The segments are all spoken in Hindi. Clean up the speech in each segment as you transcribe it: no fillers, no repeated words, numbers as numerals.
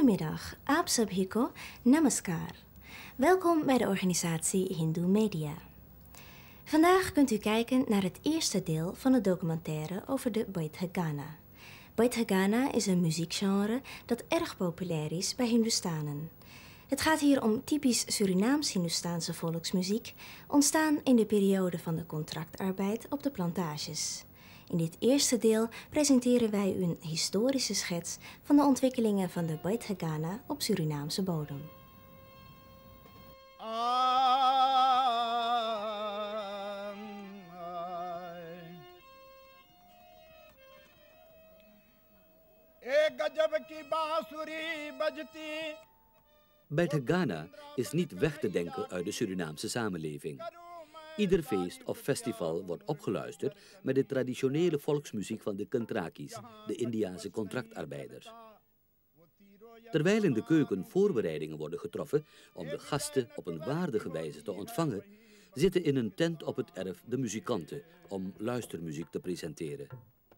Goedemiddag, aap sabhi ko, namaskar. Welkom bij de organisatie Hindoe Media. Vandaag kunt u kijken naar het eerste deel van de documentaire over de Baitha Gana. Baitha Gana is een muziekgenre dat erg populair is bij Hindoestanen. Het gaat hier om typisch Surinaams-Hindoestaanse volksmuziek, ontstaan in de periode van de contractarbeid op de plantages. In dit eerste deel presenteren wij u een historische schets van de ontwikkelingen van de Baitha Gana op Surinaamse bodem. Baitha Gana is niet weg te denken uit de Surinaamse samenleving. Ieder feest of festival wordt opgeluisterd met de traditionele volksmuziek van de Kentrakis, de Indiase contractarbeiders. Terwijl in de keuken voorbereidingen worden getroffen om de gasten op een waardige wijze te ontvangen, zitten in een tent op het erf de muzikanten om luistermuziek te presenteren.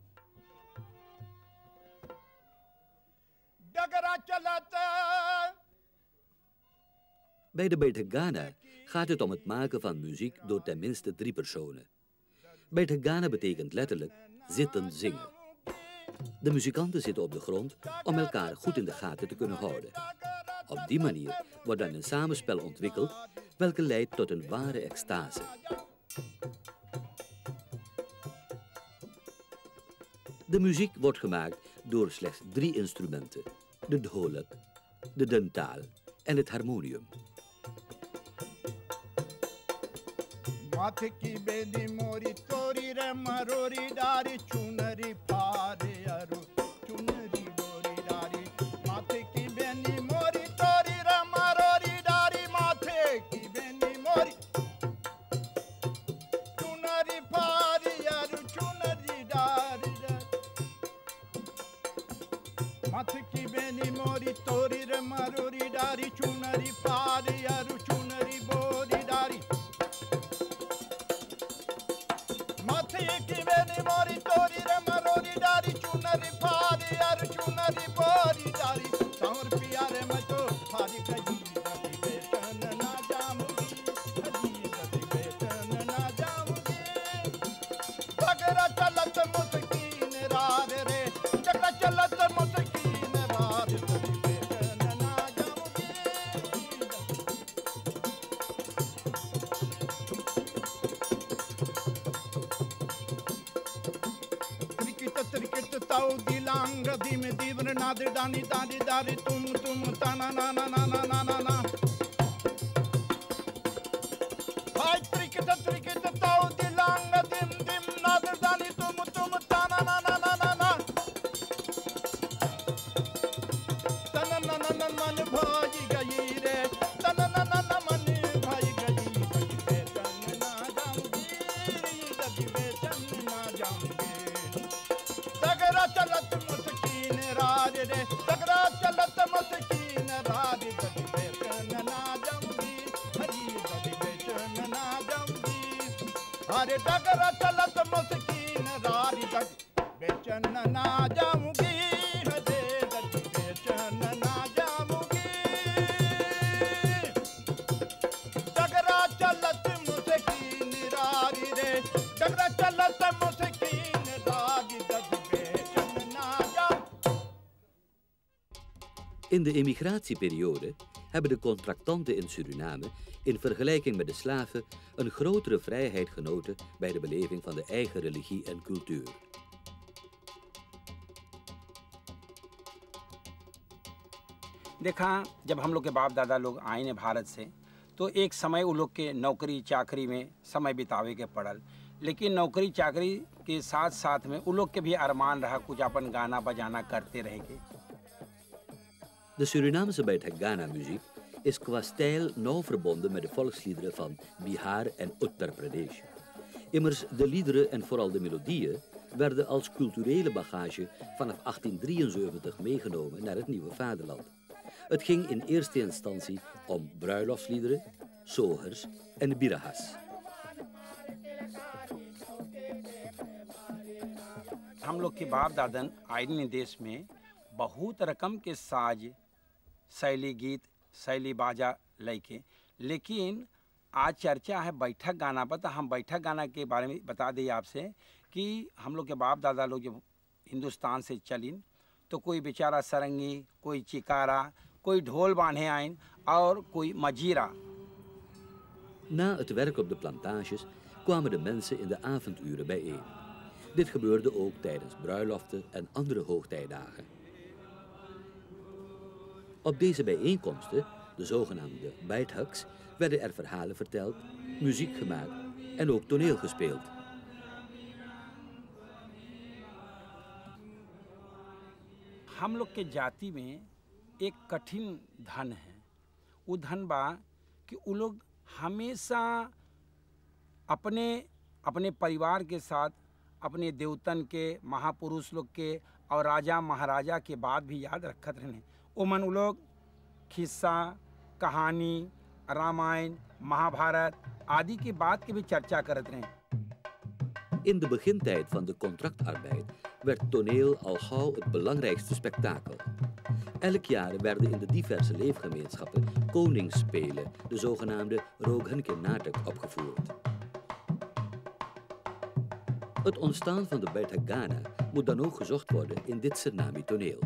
Bij de Baitha Gana gaat het om het maken van muziek door tenminste 3 personen. Baitha Gana betekent letterlijk zitten zingen. De muzikanten zitten op de grond om elkaar goed in de gaten te kunnen houden. Op die manier wordt dan een samenspel ontwikkeld welke leidt tot een ware extase. De muziek wordt gemaakt door slechts 3 instrumenten: de dholak, de dentaal en het harmonium. Dani dani dari tum tum ta na na na na na na na na. Hai trikita tau di lang dim dim nader dani tum tum ta na na na na na na. Ta na na na na man bhaji gayi re. Ta na na na na man bhaji gayi. Betan na jaungi, dadi betan na jaungi. Dagara chalat muskin raaj re. Dagara chalat muskin raaj dadi betan na jaungi. Haji dadi betan na jaungi. Hare dagara chalat muskin raaj dadi betan na jaungi. Hare dadi betan na jaungi. Dagara chalat muskin raaj re. Dagara chalat muskin raaj dadi betan na jaungi. In de emigratieperiode hebben de contractanten in Suriname in vergelijking met de slaven een grotere vrijheid genoten bij de beleving van de eigen religie en cultuur. देखा जब हम लोग के बाप दादा लोग आए ने भारत से तो एक समय उन लोग के नौकरी चाकरी में समय बितावे के पड़ल, लेकिन नौकरी चाकरी के साथ साथ में उन लोग के भी अरमान रहा कुछ अपन गाना बजाना करते रहेंगे. De Surinaamse Baitha Gana muziek is qua stijl nauw verbonden met de volksliederen van Bihar en Uttar Pradesh. Immers de liederen en vooral de melodieën werden als culturele bagage vanaf 1873 meegenomen naar het nieuwe vaderland. Het ging in eerste instantie om bruiloftsliederen, sogers en birahas. हम लोग के बाप दादन आयरन देश में बहुत रकम के साज शैली गीत, शैली बाजा लेके। लेकिन आज चर्चा है बैठक गाना पर, तो हम बैठक गाना के बारे में बता दें आपसे कि हम लोग के बाप दादा लोग जब हिंदुस्तान से चलिन तो कोई बेचारा सरंगी, कोई चिकारा, कोई ढोल बांधे आइन और कोई मजीरा। Na het werk op de plantages kwamen de mensen in de avonduren bijeen. Dit gebeurde ook tijdens bruiloften en andere hoogtijdagen. Op deze bijeenkomsten, de zogenaamde Beithuks, werden er verhalen verteld, muziek gemaakt en ook toneel gespeeld. हम लोग के जाति में एक कठिन धन है। वो धन बा कि वो लोग हमेशा अपने अपने परिवार के साथ अपने देवतन के, महापुरुष लोग के और राजा महाराजा के बात भी याद रखत रहने। ओमन वो लोग खिस्सा, कहानी, रामायण, महाभारत आदि की बात की भी चर्चा करत रहे। In de begintijd van de contractarbeid werd toneel al gauw het belangrijkste spektakel. Elk jaar werden in de diverse leefgemeenschappen koningsspelen, de zogenaamde Rogenke Natak, opgevoerd. Het ontstaan van de Beit Hagana moet dan ook gezocht worden in dit Sernami toneel.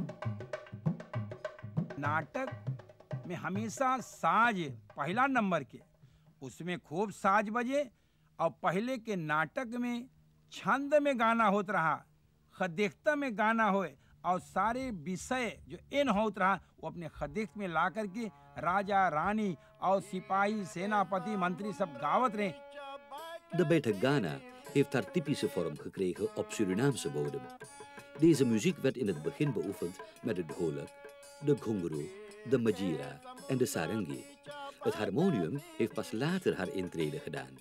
नाटक में हमेशा साज पहला नंबर के, उसमें खूब साज बजे और पहले के नाटक में छंद में गाना होत रहा, खदेख्ता में गाना होए और सारे विषय जो इन होत रहा वो अपने खदेख्त में ला करके राजा रानी और सिपाही, सेनापति, मंत्री सब गावत रहे। De Beit Hagana heeft haar typische vorm gekregen op Surinaamse bodem. Deze muziek werd in het begin beoefend met de dholak, de ghungroe, de majira en de sarangi. Het harmonium heeft pas later haar intrede gedaan.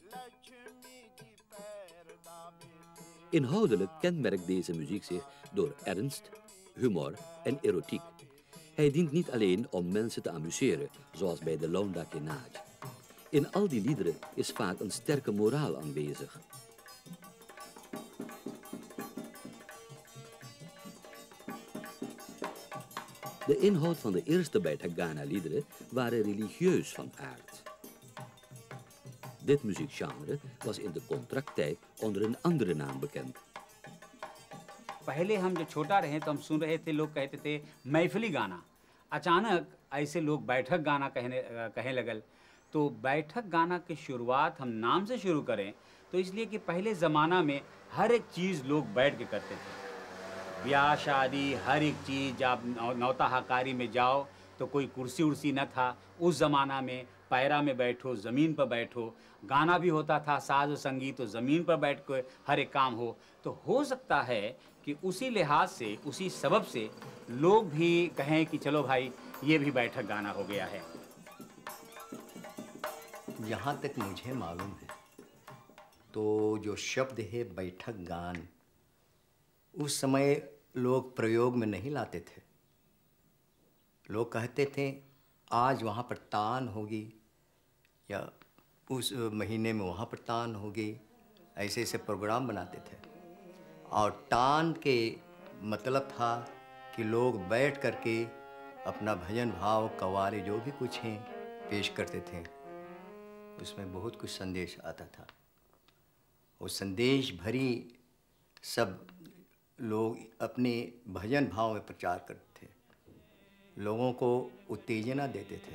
Inhoudelijk kenmerkt deze muziek zich door ernst, humor en erotiek. Hij dient niet alleen om mensen te amuseren, zoals bij de Londa Kenaj. In al die liederen is vaak een sterke moraal aanwezig. De inhoud van de eerste Beit Hagana-liederen waren religieus van aard. Dit muziekgenre was in de contracttijd onder een andere naam bekend. पहले हम जब छोटा रहे तो हम सुन रहे थे, लोग कहते थे महफिली गाना। अचानक ऐसे लोग बैठक गाना कहे लगल। तो बैठक गाना की शुरुआत हम नाम से शुरू करें तो इसलिए कि पहले ज़माना में हर एक चीज़ लोग बैठ के करते थे। ब्याह शादी हर एक चीज़, आप नौता हकारी में जाओ तो कोई कुर्सी उर्सी न था। उस ज़माना में पैरा में बैठो, ज़मीन पर बैठो, गाना भी होता था, साज और संगीत, तो ज़मीन पर बैठ कर हर एक काम हो सकता है कि उसी लिहाज से, उसी सबब से लोग भी कहें कि चलो भाई ये भी बैठक गाना हो गया है। जहाँ तक मुझे मालूम है तो जो शब्द है बैठक गान, उस समय लोग प्रयोग में नहीं लाते थे। लोग कहते थे आज वहाँ पर तान होगी या उस महीने में वहाँ पर तान होगी, ऐसे ऐसे प्रोग्राम बनाते थे। और तान के मतलब था कि लोग बैठ करके अपना भजन भाव, कव्वाली जो भी कुछ हैं पेश करते थे। उसमें बहुत कुछ संदेश आता था। वो संदेश भरी सब लोग अपने भजन भाव में प्रचार करते थे, लोगों को उत्तेजना देते थे,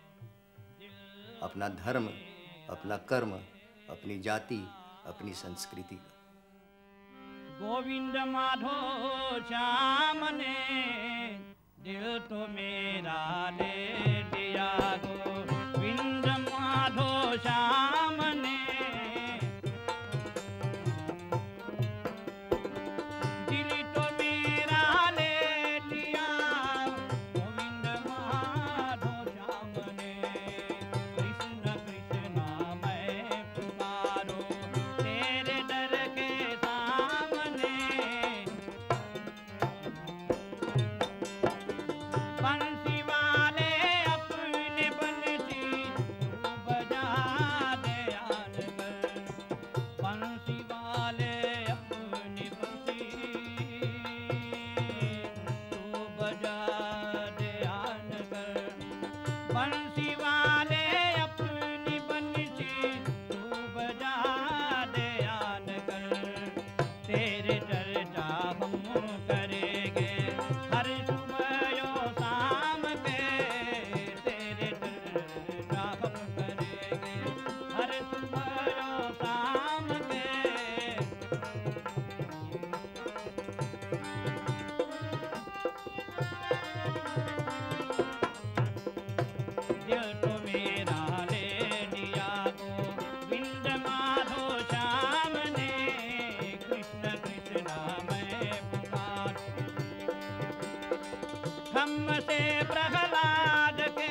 अपना धर्म, अपना कर्म, अपनी जाति, अपनी संस्कृति का। गोविंद माधो श्याम ने दिल तो मेरा ले लिया, गोविंद माधो श्याम ने दिल तो मेरा ले लिया, गोविंद माधो श्याम ने कृष्ण कृष्ण मैं पुकारो तेरे दर के सामने, बंसी वाले दिल तो मेरा ले लिया गोविंद माधो श्याम ने कृष्ण कृष्ण मैं पुकारूं हमसे प्रहलाद के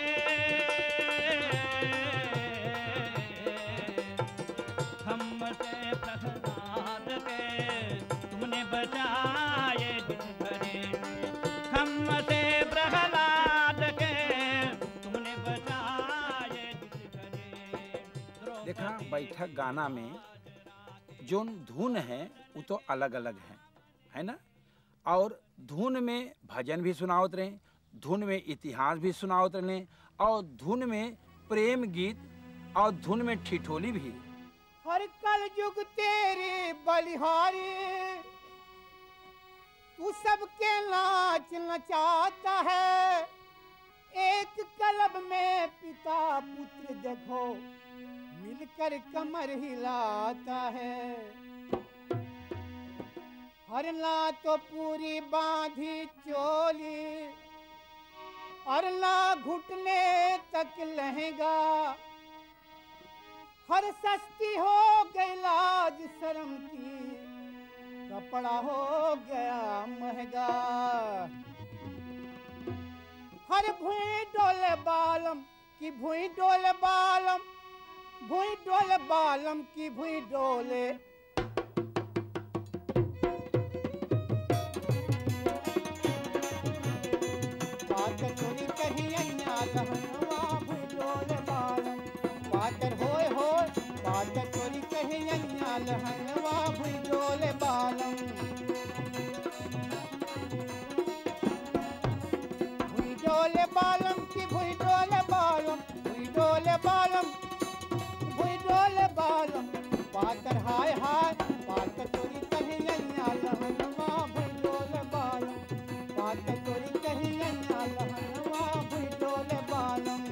हमसे प्रहलाद के तुमने बचाए जिस घरे हमसे प्रहलाद के तुमने बचाए जिस घरे देखा बैठक गाना में जो धुन है वो तो अलग अलग है ना। और धुन में भजन भी सुनावत रहे, धुन में इतिहास भी सुनावत रहे, और धुन में प्रेम गीत और धुन में ठिठोली भी। हर कल युग तेरी बलिहारी तू सबके नाच नचाता है एक कलब में पिता पुत्र देखो मिलकर कमर हिलाता है हर ना तो पूरी बांधी चोली और ना घुटने तक लहंगा हर सस्ती हो गई लाज शर्म की कपड़ा हो गया महंगा हर भुई डोले बालम की भुई डोले बालम भुई डोले बालम की भुई डोले बात चोरी कहीं लहंगवा भुई डोले बालम पातर होय होय पातर चोरी कहीं लहंगवा भुई डोले बालम भुई डोले बालम की भुई डोले बालम भुई डोले बालम भुई डोले बालम पातर हाय हाय पातर चोरी कहीं लहंगवा भुई डोले बालम पातर चोरी कहीं लहंगवा भुई डोले बालम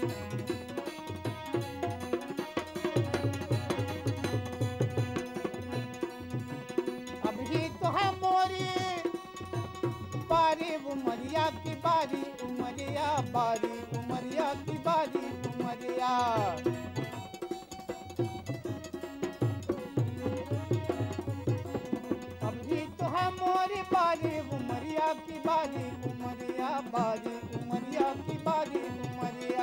बारी उमरिया की बारी उमरिया बारी उमरिया की बारी उमरिया अभी तो है मोरी बारी उमरिया की बारी उमरिया बारी उमरिया की बारी उमरिया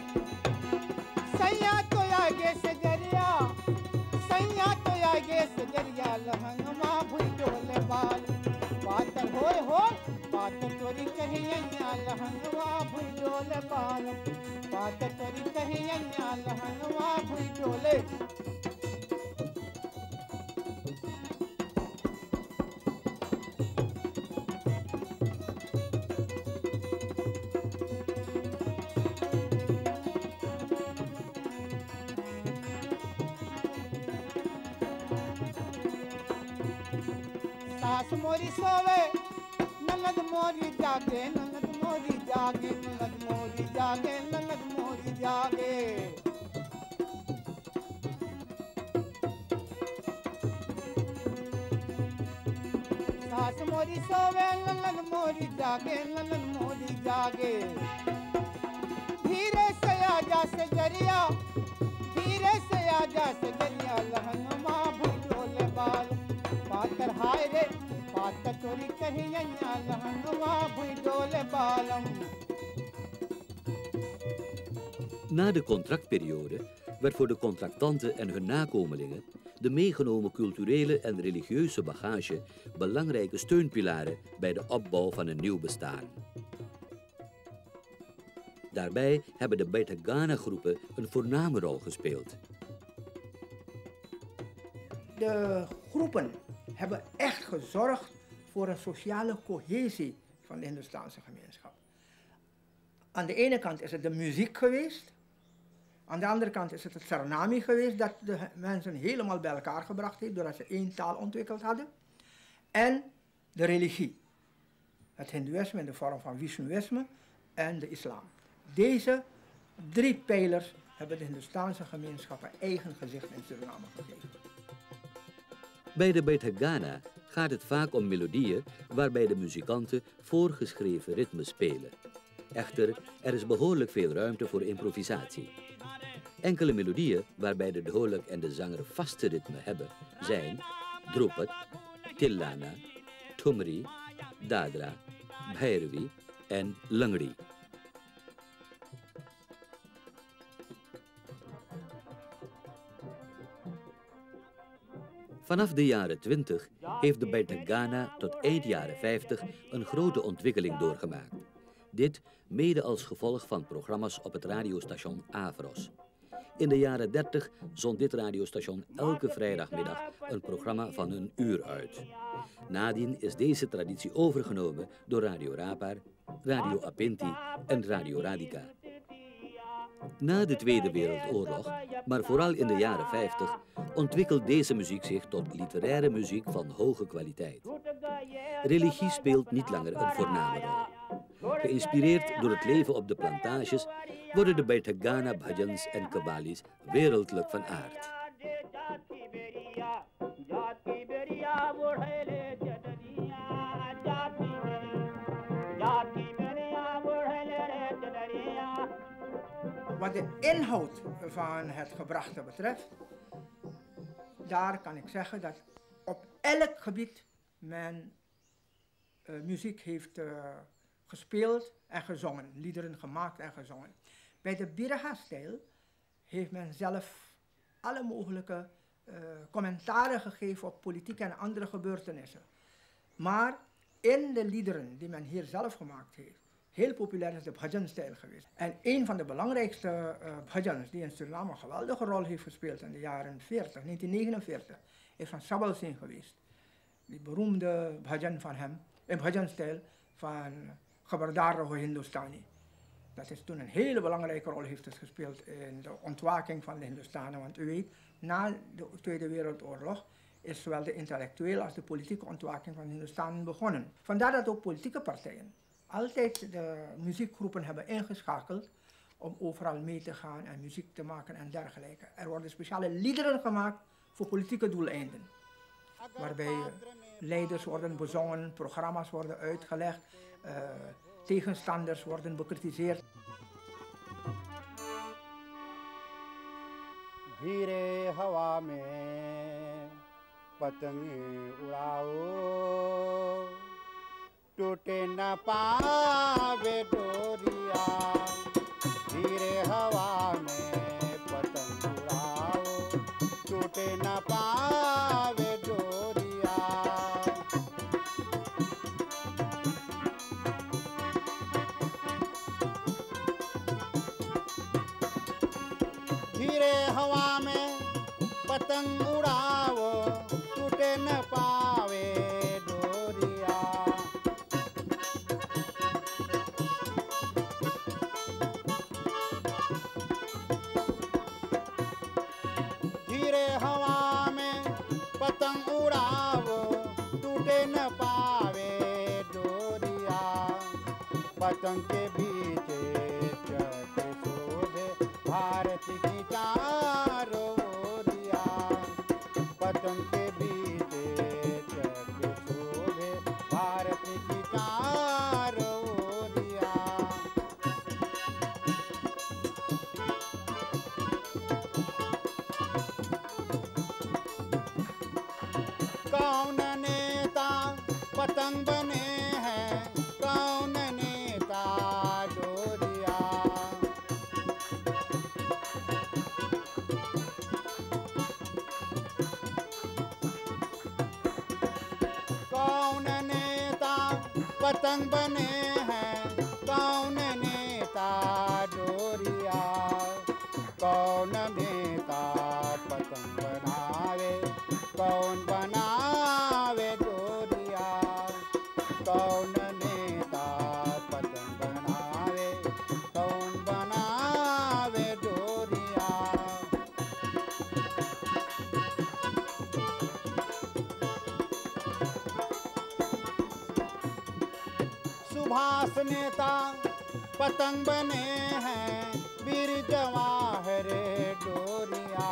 सैया तो आगे से जरिया सैया तो आगे से जरिया लहंगमा भुई डोले बाल पातर होय होय पातर चोरी कहीं लहंगवा भुई डोले बाल पातर चोरी कहीं लहंगवा भुई डोले सास मोरी सोवे ननद मोरी जागे ननद मोरी जागे ननद मोरी जागे ननद मोरी जागे सास मोरी सोवे ननद मोरी जागे ननद मोरी जागे धीरे से आजा से जरिया धीरे से आजा से जरिया लहंगमा भुई डोले बाल पातर हाय रे पातर चोरी कहीं लहंगवा भुई डोले बालम. Na de contractperiode werd voor de contractanten en hun nakomelingen de meegenomen culturele en religieuze bagage belangrijke steunpilaren bij de opbouw van een nieuw bestaan. Daarbij hebben de Beit Hagana-groepen een voorname rol gespeeld. De groepen hebben echt gezorgd voor een sociale cohesie van de Hindoestaanse gemeenschap. Aan de ene kant is het de muziek geweest. Aan de andere kant is het het Saranami geweest dat de mensen helemaal bij elkaar gebracht heeft doordat ze één taal ontwikkeld hadden. En de religie. Het Hindoeïsme in de vorm van Vishnuïsme en de islam. Deze drie pijlers hebben de Hindoestaanse gemeenschap een eigen gezicht in Suriname gegeven. Bij de Beit Hagana gaat het vaak om melodieën waarbij de muzikanten voorgeschreven ritmes spelen. Echter, er is behoorlijk veel ruimte voor improvisatie. Enkele melodieën waarbij de dholak en de zanger vaste ritme hebben zijn Drupad, Tillana, Thumri, Dadra, Bhairavi en Langri. Vanaf de jaren 20 heeft de Baitak Gana tot eind jaren 50 een grote ontwikkeling doorgemaakt. Dit mede als gevolg van programma's op het radiostation Avros. In de jaren 30 zond dit radiostation elke vrijdagmiddag een programma van een uur uit. Nadien is deze traditie overgenomen door Radio Rapar, Radio Apinti en Radio Radica. Na de Tweede Wereldoorlog, maar vooral in de jaren 50, ontwikkelt deze muziek zich tot literaire muziek van hoge kwaliteit. Religie speelt niet langer een voorname rol. Geïnspireerd door het leven op de plantages worden de Baitak Gana, bhajans en qawwalis wereldlijk van aard. Wat de inhoud van het gebrachte betreft, daar kan ik zeggen dat op elk gebied men muziek heeft gespeeld en gezongen, liederen gemaakt en gezongen. Bij de Biraha-stijl heeft men zelf alle mogelijke commentaren gegeven op politieke en andere gebeurtenissen. Maar in de liederen die men hier zelf gemaakt heeft, heel populair is de bhajan-stijl geweest. En een van de belangrijkste bhajans die in Suriname een geweldige rol heeft gespeeld in de jaren 1949, is van Sabal Singh geweest. Die beroemde bhajan van hem, in bhajan-stijl van Khabardar Raho Hindustani. Dat is toen een hele belangrijke rol heeft gespeeld in de ontwaking van de Hindustanen. Want u weet, na de Tweede Wereldoorlog is zowel de intellectuele als de politieke ontwaking van de Hindustanen begonnen. Vandaar dat ook politieke partijen altijd de muziekgroepen hebben ingeschakeld om overal mee te gaan en muziek te maken en dergelijke. Er worden speciale liederen gemaakt voor politieke doeleinden, waarbij leiders worden bezongen, programma's worden uitgelegd, tegenstanders worden bekritiseerd. धीरे हवा में पतंगे उड़ाओ टूटे न पावे डोरिया धीरे हवा में पतंग उड़ाओ टूटे न पावे डोरिया धीरे हवा में पतंग उड़ाओ टूटे न पावे डोरिया धीरे हवा में पतंग उड़ाओ टूटे न पावे डोरिया पतंग के बीच चढ़ते शोभे भारत की चारों ओरिया पतंग के बीच चढ़ते शोभे भारत की चारों ओरिया कौन नेता पतंग बने हैं कौन नेता डोरिया कौन नेता पतंग बने हैं कौन नेता डोरिया कौन नेता पतंग बनावे कौन बनावे डोरिया कौन नेता पतंग बनावे कौन बनावे डोरिया सुभाष नेता पतंग बने हैं वीर जवाहर डोरिया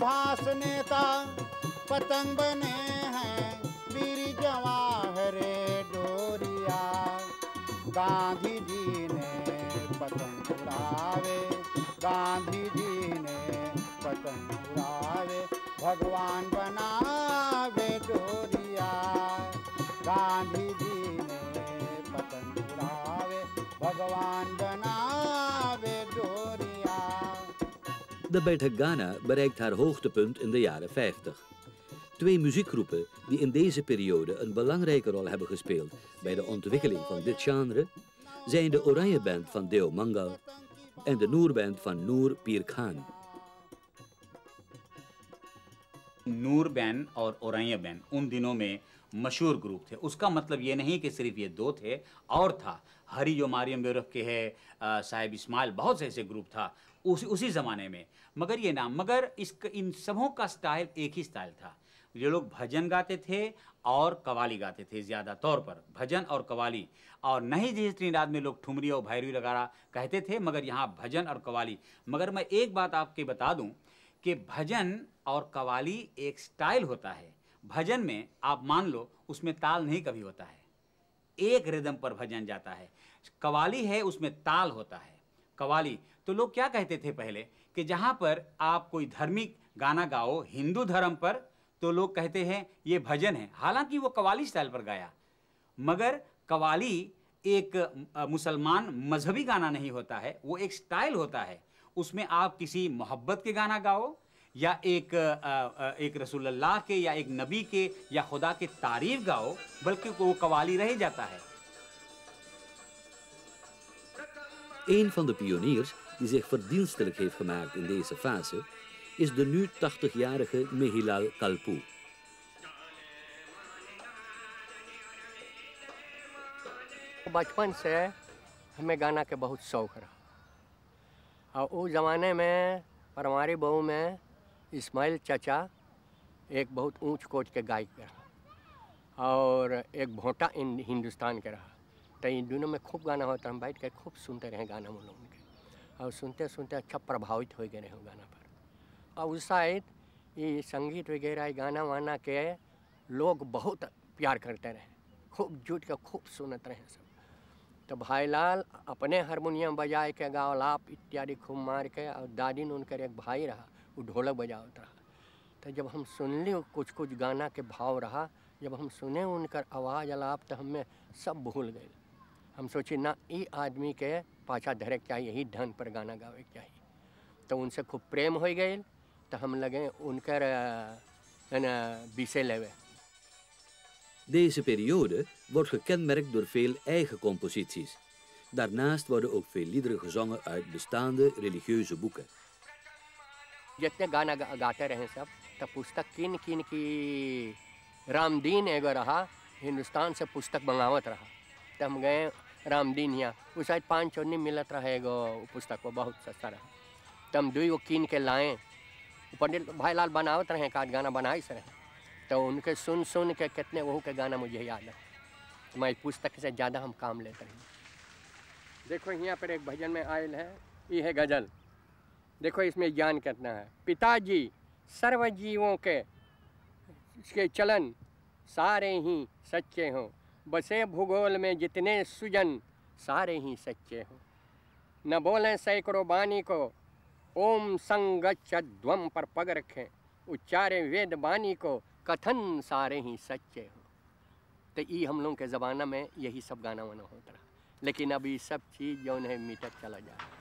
सुभाष नेता पतंग बने हैं वीर जवाहर डोरिया। गांधी जी ने पतंग उड़ावे, गांधी जी ने पतंग उड़ावे, भगवान बनावे डोरिया। गांधी जी ने पतंग उड़ावे, भगवान बनावे डोरिया। De Beitrag Ghana bereikt haar hoogtepunt in de jaren 50. Twee muziekgroepen die in deze periode een belangrijke rol hebben gespeeld bij de ontwikkeling van dit genre zijn de Oranje Band van Deo Mangal en de Noor Band van Noor Pir Khan. Noor band और औरैया बैंड उन दिनों में मशहूर ग्रुप थे। उसका मतलब ये नहीं कि सिर्फ ये दो थे, और था हरी जो मारियम बेरफ के है, साहिब इस्माइल, बहुत से ऐसे ग्रुप था उसी ज़माने में। मगर ये नाम, मगर इन सबों का स्टाइल एक ही स्टाइल था। ये लोग भजन गाते थे और कवाली गाते थे, ज़्यादा तौर पर भजन और कवाली। और नहीं जैसे त्रिनाद में लोग ठुमरी और भैरवी वगैरह कहते थे, मगर यहाँ भजन और कवाली। मगर मैं एक बात आपके बता दूं कि भजन और कवाली एक स्टाइल होता है। भजन में आप मान लो उसमें ताल नहीं कभी होता है, एक रिदम पर भजन जाता है। कवाली है उसमें ताल होता है। कवाली तो लोग क्या कहते थे पहले कि जहाँ पर आप कोई धार्मिक गाना गाओ हिंदू धर्म पर, तो लोग कहते हैं ये भजन है, हालांकि वो कवाली स्टाइल पर गाया। मगर कवाली एक मुसलमान मजहबी गाना नहीं होता है, वो एक स्टाइल होता है। उसमें आप किसी मोहब्बत के गाना गाओ या एक रसूलुल्लाह के या एक नबी के या खुदा के तारीफ गाओ, बल्कि वो कवाली रह जाता है। Een van de pioniers die zich verdienstelijk heeft gemaakt in deze fase is de nu 80-jarige Mehilal Kalpu. बचपन से हमें गाना के बहुत शौक़ रहा, और उस ज़माने में परमारी बहू में इस्माइल चाचा एक बहुत ऊंच कोच के गायक रहा और एक भोटा हिंदुस्तान के रहा। तो इन दोनों में खूब गाना होता, हम बैठ के खूब सुनते रहे गाना उन लोगों के, और सुनते सुनते अच्छा प्रभावित हो गए रहे गाना पर। और उस शायद ये संगीत वगैरह गाना वाना के लोग बहुत प्यार करते रहे, खूब जुट के खूब सुनते रहे सब। तो भाईलाल अपने हारमोनियम बजाए के गावलाप इत्यादि खूब मार के, और दादी ने उनका एक भाई रहा वो ढोलक बजाता रहा। तो जब हम सुन ली कुछ कुछ गाना के भाव रहा, जब हम सुने उनका आवाज़ अलाप, तो हमें सब भूल गए। हम सोचे ना ये आदमी के पाछा धरे के चाहिए, यही ढंग पर गाना गावे के चाहिए। तो उनसे खूब प्रेम हो गए, तो हम लगे उनकर विषय लेवे। Deze periode wordt gekenmerkt door veel eigen composities. Daarnaast worden ook veel liederen gezongen uit bestaande religieuze boeken. जितने गाना गाते रहे सब, तो पुस्तक किन किन की रामदीन एगो रहा, हिंदुस्तान से पुस्तक मंगावत रहा। तो हम गए रामदीन यहाँ, वो शायद 5 चौनी मिलत रहा एगो पुस्तक, वो बहुत सस्ता रहा। तो हम 2 कीन के लाएँ, पंडित भाईलाल बनावत रहे, एक आध गाना बनाई से रहे। तो उनके सुन सुन के कितने वहू के गाना मुझे याद है। मैं पुस्तक से ज़्यादा हम काम लेते हैं। देखो यहाँ पर एक भजन में आयल है, ये है गज़ल। देखो इसमें ज्ञान कितना है। पिताजी सर्व जीवों के चलन सारे ही सच्चे हों, बसे भूगोल में जितने सुजन सारे ही सच्चे हों। न बोलें सैकड़ों बानी को, ओम संगच्छध्वम पर पग रखें, उच्चारे वेद बानी को, कथन सारे ही सच्चे हो। तो ये हम लोगों के ज़माना में यही सब गाना वाना होता रहा, लेकिन अभी सब चीज़ जो है मीटत चला जा रहा है।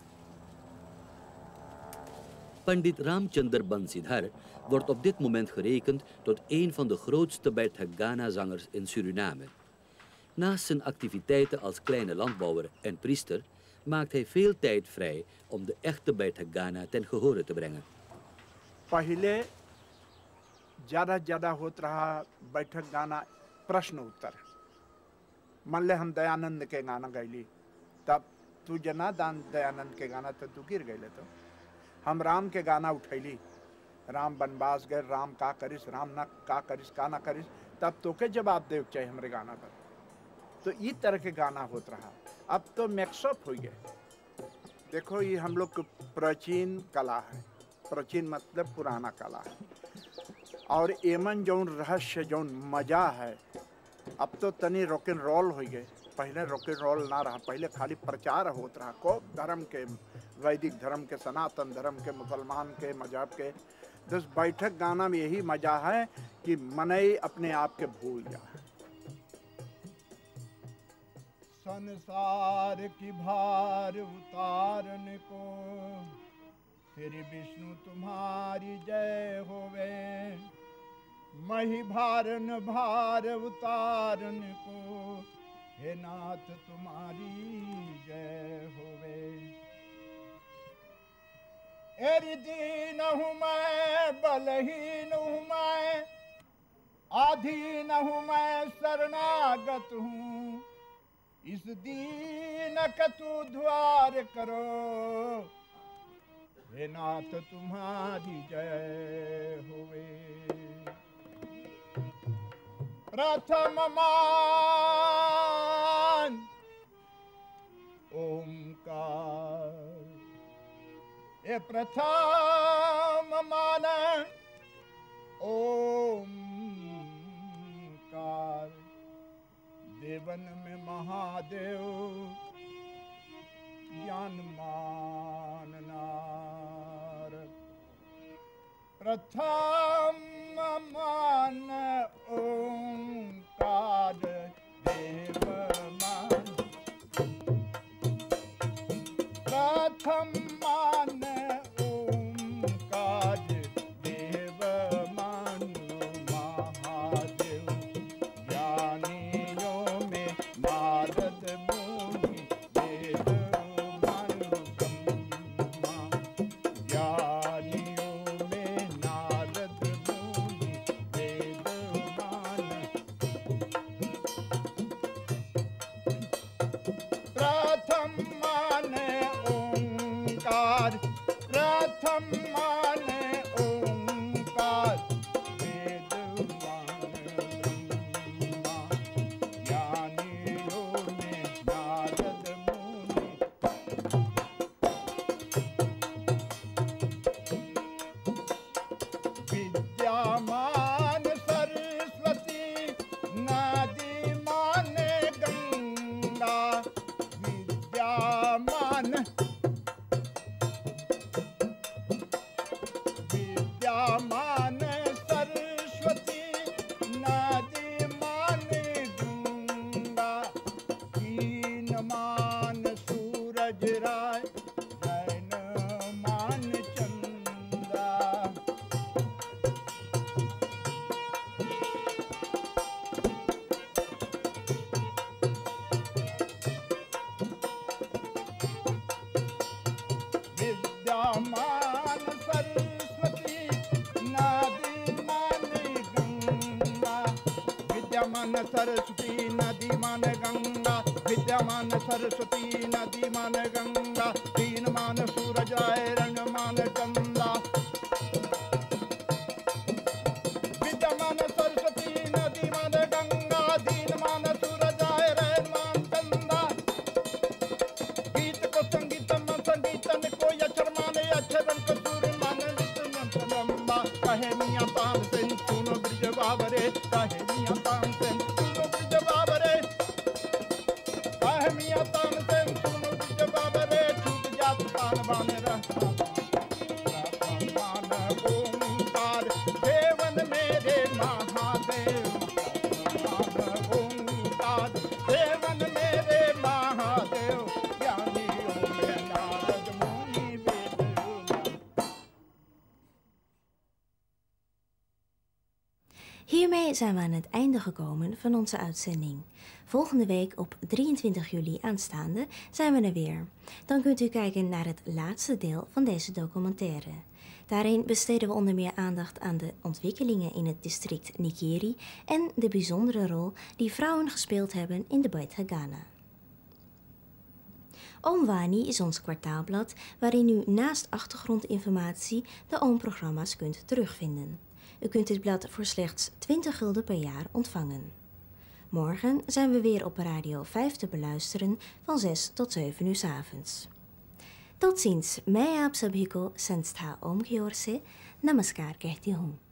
Pandit Ramchandar Bansidhar wordt op dit moment gerekend tot een van de grootste Beitrag-Ghana-zangers in Suriname. Naast zijn activiteiten als kleine landbouwer en priester maakt hij veel tijd vrij om de echte Beitrag-Ghana ten gehore te brengen. पहले ज़्यादा होता रहा बैठक गाना प्रश्न उत्तर। मान ले हम दयानंद के गाना गैली, तब तू जना दयानंद के गाना तो तू गिर गए। तो हम राम के गाना उठैली, राम बनवास गए, राम का करिस, राम ना का करिस, का ना करिस, तब तो के जवाब दे चाहिए हमारे गाना पर। तो इस तरह के गाना होता रहा। अब तो मिक्सअप हो गए। देखो ये हम लोग की प्राचीन कला है, प्राचीन मतलब पुराना कला है। और एमन जौन रहस्य जौन मजा है, अब तो तनी रॉक एंड रोल हो गए, पहले रॉक एंड रोल ना रहा, पहले खाली प्रचार होत रहा को धर्म के, वैदिक धर्म के, सनातन धर्म के, मुसलमान के, मजहब के। तो बैठक गाना में यही मजा है कि मनई अपने आप के भूल जाए। संसार की भार उतारने को श्री विष्णु तुम्हारी जय होवे, मही भारन भार उतारन को हे नाथ तुम्हारी जय होवे। एरी दीन हूँ मैं, बलहीन हूँ मैं, आधीन हूँ मैं, शरणागत हूँ, इस दीन का तू द्वार करो, हे नाथ तुम्हारी जय होवे। प्रथम मान ओंकार, ये प्रथम मान ओंकार, देवन में महादेव ज्ञान मान नारद। प्रथम मान ओंकार देव मान, प्रथम मान ओंकार देव मान, महादेव ज्ञानियों में नारद मुनि, वेद मान ब्रह्मा, ज्ञानियों में नारद मुनि, वेद मान। प्रथम मान ओंकार, प्रथम मान ओंकार, वेद मान ब्रह्मा, ज्ञानियों में नारद मुनि। विद्यामान सरस्वती, नदी माने गंगा, विद्यामान विद्यामान सरस्वती, नदी माने गंगा, कीन मान सूरज राय, जैन मान चंदा। विद्यामान सरस्वती, नदी माने गंगा, विद्यामान सरस्वती नदी मान गंगा, विद्यामान सरस्वती नदी मान गंगा, तीन मान सूरज आए रण मान चंदा। विद्यामान सरस्वती नदी मान गंगा, दीन मान सूरज आए रण मान चंदा। गीत को संगीतम, संगीतन को अक्षर माने, अक्षरन को सुर माने, नित्य लंबा। कहे मियाँ तानसेन सुनो ब्रिज बाबरे, कहे मियाँ तानसेन सुनो ब्रिज बाबरे, कहे मियाँ तानसेन सुनो ब्रिज बाबरे, छूट जात तान बाने रहता मान ओंकार, देवन मेरे महादेव मान ओंकार, देवन मेरे महादेव, ज्ञानियों में नारद मुनि, वेद मान। Hiermee zijn we aan het einde gekomen van onze uitzending. Volgende week op 23 juli aanstaande zijn we er weer. Dan kunt u kijken naar het laatste deel van deze documentaire. Daarin besteden we onder meer aandacht aan de ontwikkelingen in het district Nikeri en de bijzondere rol die vrouwen gespeeld hebben in de Beit Ghana. Oom Wani is ons kwartaalblad waarin u naast achtergrondinformatie de OOM-programma's kunt terugvinden. U kunt dit blad voor slechts 20 gulden per jaar ontvangen. Morgen zijn we weer op Radio 5 te beluisteren van 6 tot 7 uur 's avonds. tot ziens। मैं आप सभी को संस्था ओम की ओर से नमस्कार कहती हूँ।